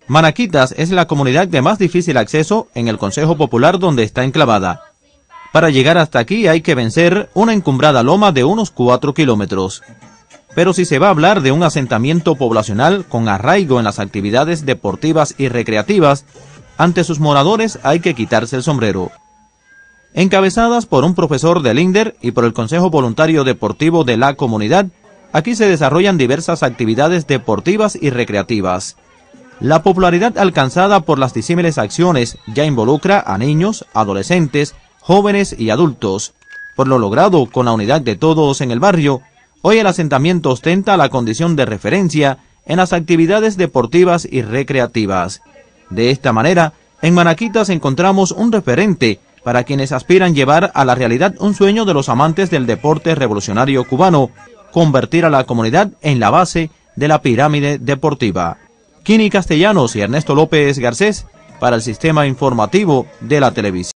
Manaquitas es la comunidad de más difícil acceso en el Concejo Popular donde está enclavada. Para llegar hasta aquí hay que vencer una encumbrada loma de unos 4 kilómetros. Pero si se va a hablar de un asentamiento poblacional con arraigo en las actividades deportivas y recreativas, ante sus moradores hay que quitarse el sombrero. Encabezadas por un profesor del INDER y por el Consejo Voluntario Deportivo de la comunidad, aquí se desarrollan diversas actividades deportivas y recreativas. La popularidad alcanzada por las disímiles acciones ya involucra a niños, adolescentes, jóvenes y adultos. Por lo logrado con la unidad de todos en el barrio, hoy el asentamiento ostenta la condición de referencia en las actividades deportivas y recreativas. De esta manera, en Manaquitas encontramos un referente para quienes aspiran llevar a la realidad un sueño de los amantes del deporte revolucionario cubano, convertir a la comunidad en la base de la pirámide deportiva. Kini Castellanos y Ernesto López Garcés para el Sistema Informativo de la Televisión.